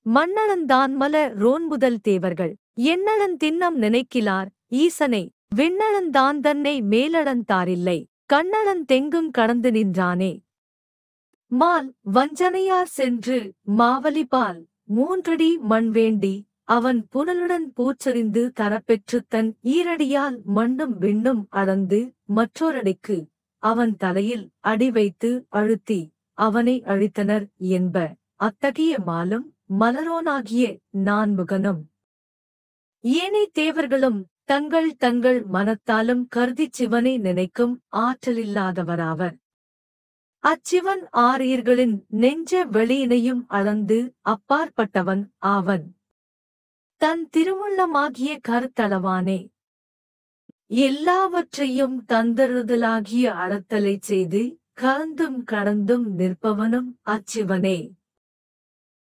மண்ணளந்தான்மல ரோன்புதல் தேவர்கள் எண்ணளந் திண்ணம் நினைக்கிலார் ஈசனை விண்ணளந்தான் தன்னை மேலளந்தாரில்லை கண்ணளந் தெங்குங் கடந்து நின்றானே. மால் வஞ்சனையார் சென்று மாவலிபால் 3 அடி மண் வேண்டி அவன் புனலுடன் பூச்செறிந்து தரப்பெற்றுத் தன் ஈரடியால் மண்ணும் விண்ணும் அளந்து மற்றோரடிக்கு அவன் தலையில் அடி வைத்து அழுத்தி அவனை அழித்தனர் என்ப. அத்தகைய மாலும் மலரோனாகிய நான்முகனும் ஏனை தேவர்களும் தங்கள் தங்கள் மனத்தாலும் கருதிச் சிவனை நினைக்கும் ஆற்றலில்லாதவராவர். அச்சிவன் ஆரியர்களின் நெஞ்ச வெளியினையும் அளந்து அப்பாற்பட்டவன் ஆவன். தன் திருவுள்ளமாகிய கருத்தளவானே. எல்லாவற்றையும் தந்தறுதலாகிய அளத்தலைச் செய்து கலந்தும் கடந்தும் நிற்பவனும் அச்சிவனே.